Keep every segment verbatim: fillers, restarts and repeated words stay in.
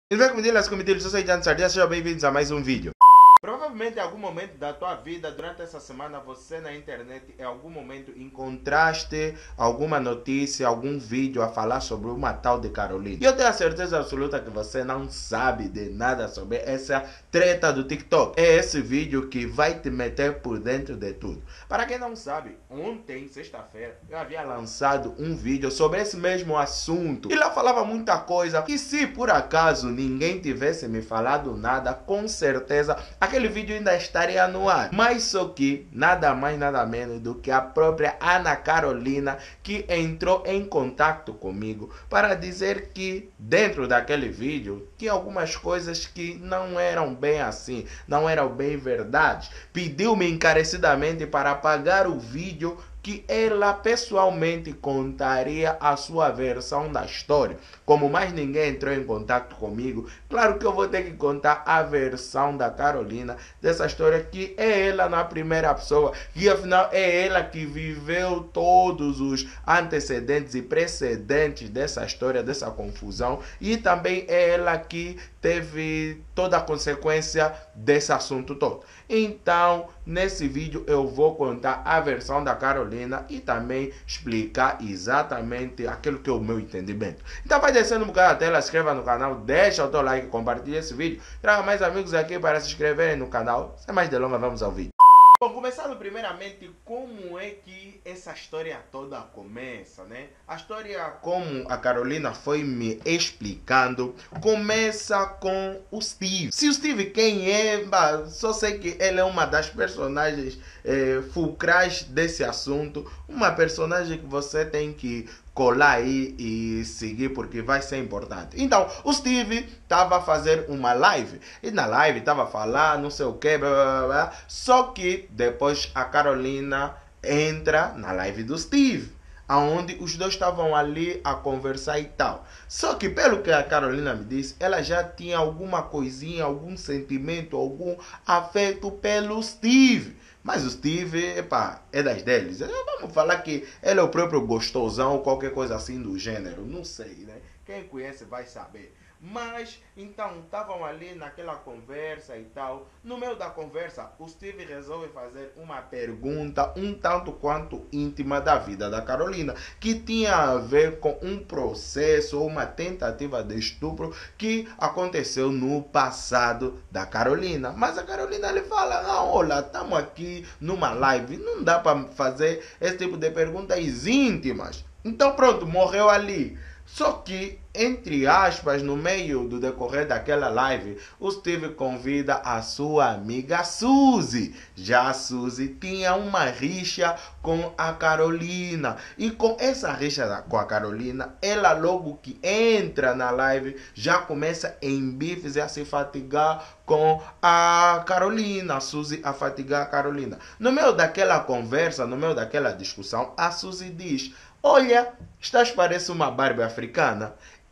E bem, comidilas, comidilos, eu sou Jan Sardia, sejam bem-vindos a mais um vídeo. Provavelmente em algum momento da tua vida, durante essa semana, você na internet, em algum momento, encontraste alguma notícia, algum vídeo a falar sobre uma tal de Carolina. E eu tenho a certeza absoluta que você não sabe de nada sobre essa treta do TikTok. É esse vídeo que vai te meter por dentro de tudo. Para quem não sabe, ontem, sexta-feira, eu havia lançado um vídeo sobre esse mesmo assunto. E lá falava muita coisa. E se por acaso ninguém tivesse me falado nada, com certeza aquele vídeo ainda estaria no ar. Mas só que nada mais nada menos do que a própria Ana Carolina que entrou em contato comigo para dizer que dentro daquele vídeo tinha algumas coisas que não eram bem assim, não eram bem verdade. Pediu-me encarecidamente para apagar o vídeo, que ela pessoalmente contaria a sua versão da história. Como mais ninguém entrou em contato comigo, claro que eu vou ter que contar a versão da Carolina dessa história, que é ela na primeira pessoa, e afinal é ela que viveu todos os antecedentes e precedentes dessa história, dessa confusão, e também é ela que teve toda a consequência desse assunto todo. Então, nesse vídeo eu vou contar a versão da Carolina e também explicar exatamente aquilo que é o meu entendimento. Então vai descendo um bocado da tela, se inscreva no canal, deixa o teu like, compartilha esse vídeo, traga mais amigos aqui para se inscreverem no canal. Sem mais delongas, vamos ao vídeo. Bom, começando primeiramente, como é que essa história toda começa, né? A história, como a Carolina foi me explicando, começa com o Steve. Se o Steve quem é, bah, só sei que ele é uma das personagens eh, fulcrais desse assunto, uma personagem que você tem que colar aí e seguir porque vai ser importante. Então, o Steve estava a fazer uma live e na live estava a falar não sei o que, blá, blá, blá, só que depois a Carolina entra na live do Steve, aonde os dois estavam ali a conversar e tal. Só que pelo que a Carolina me disse, ela já tinha alguma coisinha, algum sentimento, algum afeto pelo Steve. Mas o Steve, epa, é das deles. Vamos falar que ele é o próprio gostosão, qualquer coisa assim do gênero. Não sei, né? Quem conhece vai saber. Mas, então, estavam ali naquela conversa e tal. No meio da conversa, o Steve resolve fazer uma pergunta um tanto quanto íntima da vida da Carolina, que tinha a ver com um processo ou uma tentativa de estupro que aconteceu no passado da Carolina. Mas a Carolina lhe fala, não, olha, estamos aqui numa live, não dá para fazer esse tipo de perguntas íntimas. Então pronto, morreu ali. Só que, entre aspas, no meio do decorrer daquela live, o Steve convida a sua amiga Suzy. Já a Suzy tinha uma rixa com a Carolina. E com essa rixa com a Carolina, ela logo que entra na live, já começa em bifes e a se fatigar com a Carolina. A Suzy a fatigar a Carolina. No meio daquela conversa, no meio daquela discussão, a Suzy diz: olha, estás parece uma Barbie africana.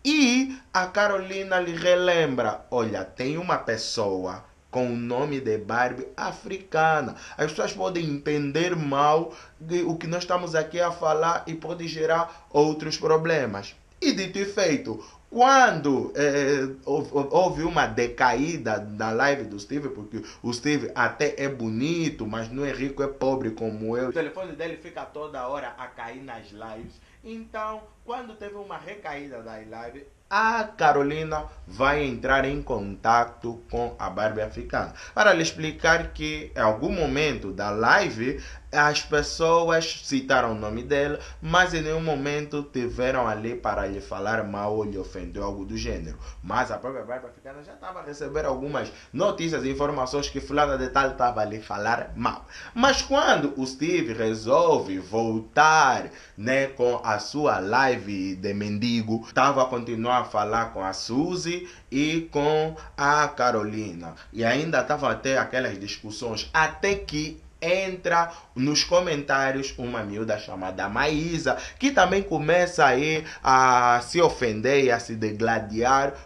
E a Carolina lhe relembra, olha, tem uma pessoa com o nome de Barbie africana. As pessoas podem entender mal o que nós estamos aqui a falar e pode gerar outros problemas. E dito e feito, quando eh, houve uma decaída na live do Steve, porque o Steve até é bonito, mas não é rico, é pobre como eu. O telefone dele fica toda hora a cair nas lives. Então, quando teve uma recaída da live, a Carolina vai entrar em contato com a Barbie africana para lhe explicar que em algum momento da live as pessoas citaram o nome dela, mas em nenhum momento tiveram ali para lhe falar mal ou lhe ofender, algo do gênero. Mas a própria Barbie africana já estava a receber algumas notícias e informações que fulana de tal estava a lhe falar mal. Mas quando o Steve resolve voltar, né, com a sua live de mendigo, estava a continuar a falar com a Suzy e com a Carolina. E ainda estavam até aquelas discussões, até que entra nos comentários uma miúda chamada Maísa, que também começa aí a se ofender e a se degladiar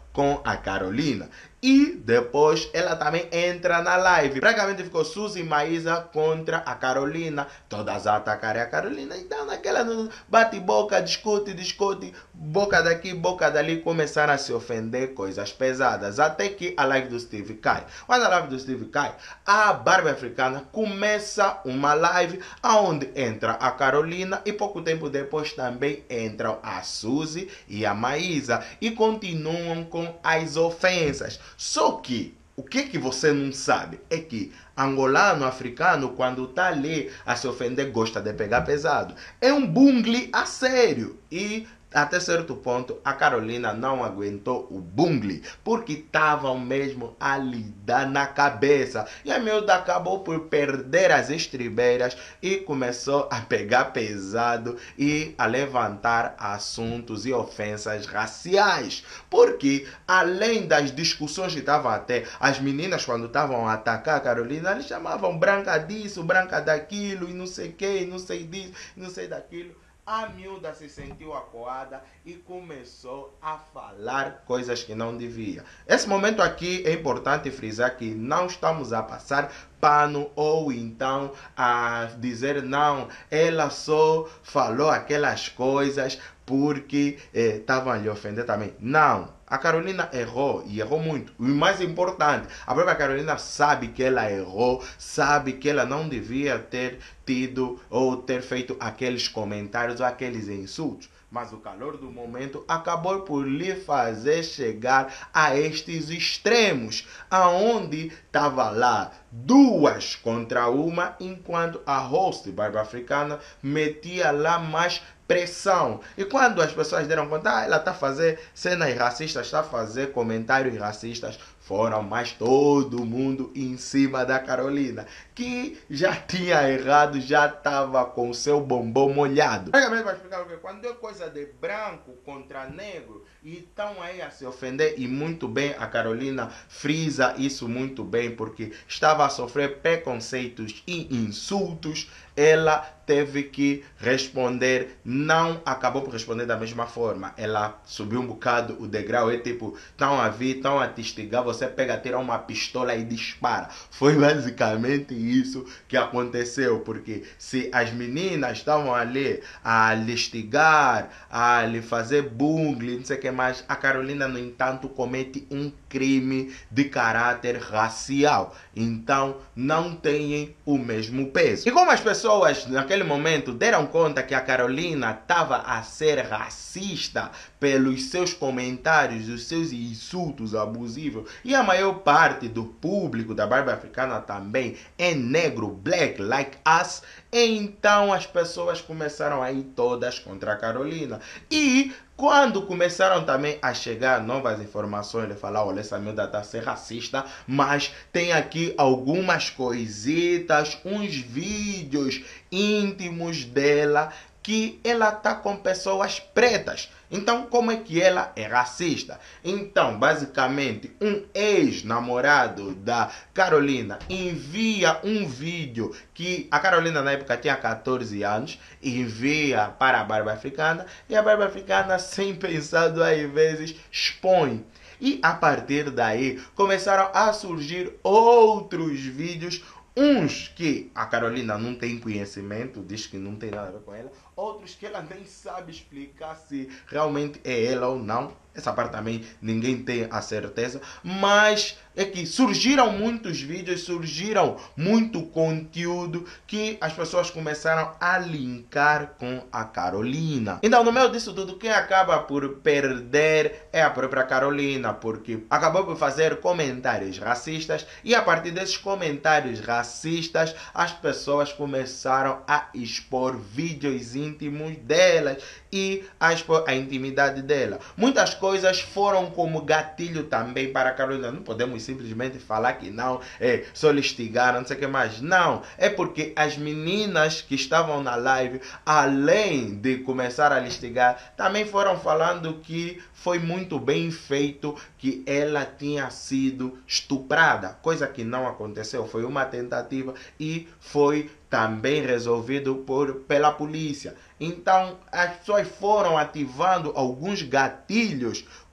com a Carolina. E depois ela também entra na live. Praticamente ficou Suzy e Maísa contra a Carolina. Todas a atacarem a Carolina. Então naquela bate-boca, discute, discute. Boca daqui, boca dali. Começaram a se ofender, coisas pesadas. Até que a live do Steve cai. Quando a live do Steve cai, a Barbie Africana começa uma live onde entra a Carolina. E pouco tempo depois também entram a Suzy e a Maísa. E continuam com as ofensas. Só que, o que que você não sabe é que angolano, africano, quando está ali a se ofender, gosta de pegar pesado. É um bungle a sério. E até certo ponto, a Carolina não aguentou o bungle, porque estavam mesmo a lhe dar na cabeça. E a miúda acabou por perder as estribeiras e começou a pegar pesado e a levantar assuntos e ofensas raciais. Porque, além das discussões que estavam até, as meninas quando estavam a atacar a Carolina, eles chamavam branca disso, branca daquilo, e não sei o que, não sei disso, não sei daquilo. A miúda se sentiu acuada e começou a falar coisas que não devia. Esse momento aqui é importante frisar que não estamos a passar pano ou então a dizer não, ela só falou aquelas coisas porque estavam eh, lhe ofender também. Não. A Carolina errou e errou muito. O mais importante, a própria Carolina sabe que ela errou, sabe que ela não devia ter tido ou ter feito aqueles comentários ou aqueles insultos. Mas o calor do momento acabou por lhe fazer chegar a estes extremos, aonde estava lá duas contra uma, enquanto a host Barbie Africana metia lá mais pressão. E quando as pessoas deram conta, ah, ela está a fazer cenas racistas, está a fazer comentários racistas, foram mais todo mundo em cima da Carolina, que já tinha errado, já estava com o seu bombom molhado. Praticamente vai explicar o que? Quando é coisa de branco contra negro, e estão aí a se ofender, e muito bem, a Carolina frisa isso muito bem, porque estava a sofrer preconceitos e insultos, ela teve que responder, não acabou por responder da mesma forma. Ela subiu um bocado o degrau, é tipo, estão a vir, estão a te instigar, você pega, tira uma pistola e dispara. Foi basicamente isso que aconteceu, porque se as meninas estavam ali a lhe instigar, a lhe fazer bungle, não sei o que mais, a Carolina, no entanto, comete um crime de caráter racial. Então, não têm o mesmo peso. E como as pessoas naquele momento deram conta que a Carolina estava a ser racista pelos seus comentários, os seus insultos abusivos, e a maior parte do público da Barbie Africana também é negro, black, like us, então as pessoas começaram a ir todas contra a Carolina. E quando começaram também a chegar novas informações, ele falou, olha, essa miúda está a ser racista, mas tem aqui algumas coisitas, uns vídeos íntimos dela, que ela está com pessoas pretas. Então, como é que ela é racista? Então, basicamente, um ex-namorado da Carolina envia um vídeo que a Carolina na época tinha catorze anos, envia para a Barbie Africana, e a Barbie Africana, sem pensar duas vezes, expõe. E a partir daí começaram a surgir outros vídeos, uns que a Carolina não tem conhecimento, diz que não tem nada a ver com ela, outros que ela nem sabe explicar se realmente é ela ou não. Essa parte também ninguém tem a certeza, mas é que surgiram muitos vídeos, surgiram muito conteúdo que as pessoas começaram a linkar com a Carolina. Então, no meio disso tudo, quem acaba por perder é a própria Carolina, porque acabou por fazer comentários racistas, e a partir desses comentários racistas, as pessoas começaram a expor vídeos íntimos delas e a expor a intimidade dela. Muitas coisas foram como gatilho também para a Carolina. Não podemos simplesmente falar que não, é, só lhe instigaram, não sei o que mais. Não, é porque as meninas que estavam na live, além de começar a lhe instigar, também foram falando que foi muito bem feito, que ela tinha sido estuprada, coisa que não aconteceu, foi uma tentativa e foi também resolvido por, pela polícia. Então, as pessoas foram ativando alguns gatilhos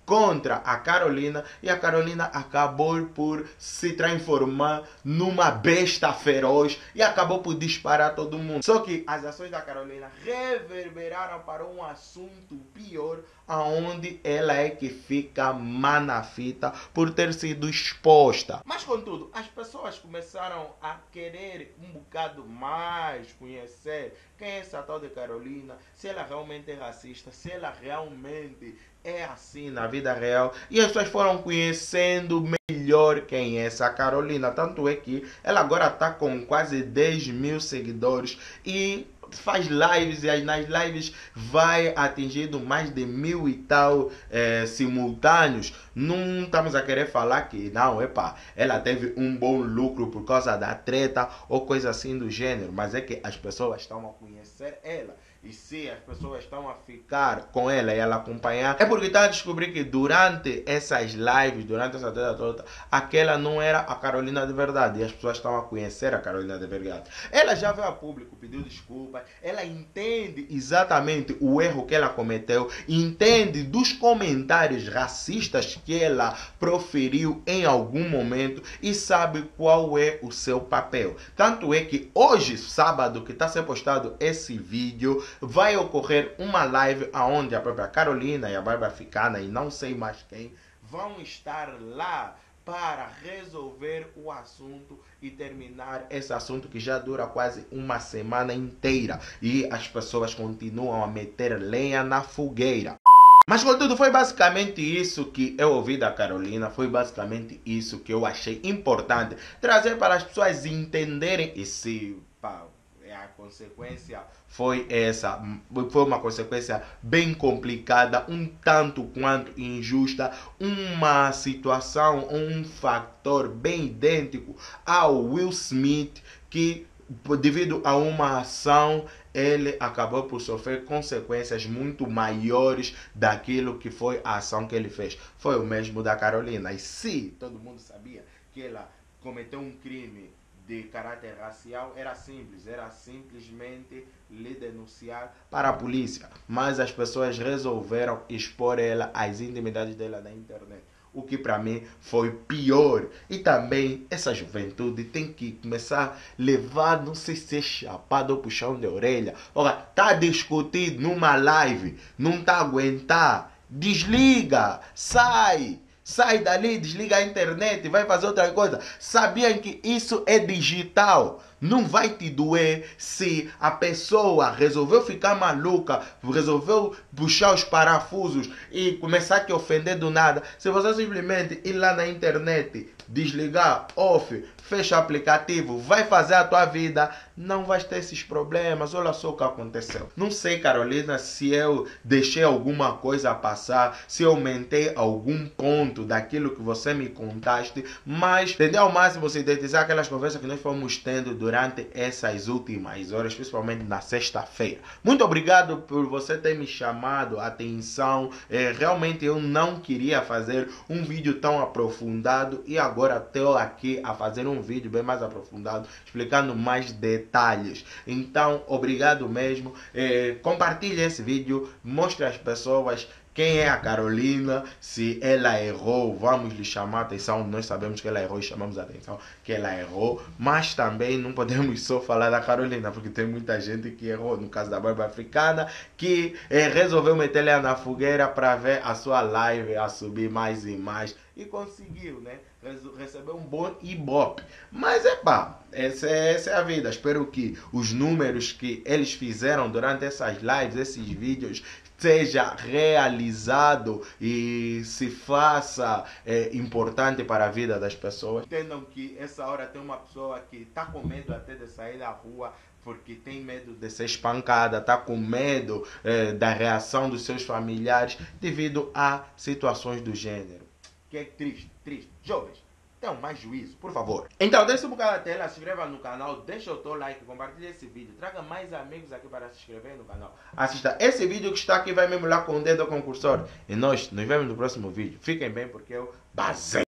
contra a Carolina e a Carolina acabou por se transformar numa besta feroz e acabou por disparar todo mundo. Só que as ações da Carolina reverberaram para um assunto pior, aonde ela é que fica má na fita por ter sido exposta. Mas contudo, as pessoas começaram a querer um bocado mais conhecer quem é essa tal de Carolina, se ela realmente é racista, se ela realmente é assim na vida real, e as pessoas foram conhecendo melhor quem é essa Carolina. Tanto é que ela agora está com quase dez mil seguidores e faz lives, e nas lives vai atingindo mais de mil e tal é, simultâneos. Não estamos a querer falar que não, epa, ela teve um bom lucro por causa da treta ou coisa assim do gênero, mas é que as pessoas estão a conhecer ela. E se as pessoas estão a ficar com ela e ela acompanhar, é porque está a descobrir que durante essas lives, durante essa treta toda, aquela não era a Carolina de verdade. E as pessoas estão a conhecer a Carolina de verdade. Ela já veio a público, pediu desculpas, ela entende exatamente o erro que ela cometeu, entende dos comentários racistas que ela proferiu em algum momento e sabe qual é o seu papel. Tanto é que hoje, sábado, que está a ser postado esse vídeo, vai ocorrer uma live onde a própria Carolina e a Bárbara Africana e não sei mais quem vão estar lá para resolver o assunto e terminar esse assunto que já dura quase uma semana inteira e as pessoas continuam a meter lenha na fogueira. Mas contudo, foi basicamente isso que eu ouvi da Carolina, foi basicamente isso que eu achei importante trazer para as pessoas entenderem. E se pá, a consequência foi essa, foi uma consequência bem complicada, um tanto quanto injusta, uma situação, um fator bem idêntico ao Will Smith, que devido a uma ação ele acabou por sofrer consequências muito maiores daquilo que foi a ação que ele fez. Foi o mesmo da Carolina. E se todo mundo sabia que ela cometeu um crime de caráter racial, era simples, era simplesmente lhe denunciar para a polícia. Mas as pessoas resolveram expor ela, as intimidades dela na internet. O que para mim foi pior. E também essa juventude tem que começar a levar, não sei se é chapado ou puxão de orelha. Olha, tá discutindo numa live, não tá a aguentar, desliga, sai. Sai dali, desliga a internet, vai fazer outra coisa. Sabiam que isso é digital? Não vai te doer se a pessoa resolveu ficar maluca, resolveu puxar os parafusos e começar a te ofender do nada. Se você simplesmente ir lá na internet, desligar, off, fecha o aplicativo, vai fazer a tua vida, não vai ter esses problemas. Olha só o que aconteceu. Não sei, Carolina, se eu deixei alguma coisa passar, se eu aumentei algum ponto daquilo que você me contaste, mas tentei ao máximo sintetizar aquelas conversas que nós fomos tendo durante essas últimas horas, principalmente na sexta-feira. Muito obrigado por você ter me chamado a atenção. É, realmente eu não queria fazer um vídeo tão aprofundado e agora estou aqui a fazer um vídeo bem mais aprofundado, explicando mais detalhes. Então, obrigado mesmo. É, compartilhe esse vídeo, mostre às pessoas quem é a Carolina. Se ela errou, vamos lhe chamar a atenção. Nós sabemos que ela errou e chamamos a atenção que ela errou. Mas também não podemos só falar da Carolina, porque tem muita gente que errou. No caso da Bárbara Africana, que é, resolveu meter ela na fogueira para ver a sua live a subir mais e mais. E conseguiu, né? Recebeu um bom ibope. Mas é pá, essa é, essa é a vida. Espero que os números que eles fizeram durante essas lives, esses vídeos, seja realizado e se faça é, importante para a vida das pessoas. Entendam que essa hora tem uma pessoa que está com medo até de sair da rua, porque tem medo de ser espancada, está com medo é, da reação dos seus familiares devido a situações do gênero. Que é triste, triste. Jovens, tenham mais juízo, por favor. Então, deixe um bocado da tela, se inscreva no canal, deixa o teu like, compartilhe esse vídeo, traga mais amigos aqui para se inscrever no canal. Assista esse vídeo que está aqui, vai me molhar com o dedo ao concursor. E nós nos vemos no próximo vídeo. Fiquem bem, porque eu basei.